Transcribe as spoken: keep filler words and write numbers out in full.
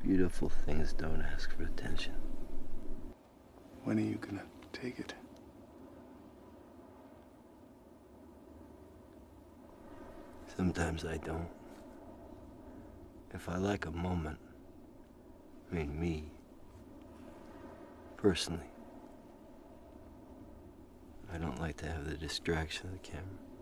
Beautiful things don't ask for attention. When are you gonna take it? Sometimes I don't. If I like a moment, I mean me, personally, I don't like to have the distraction of the camera.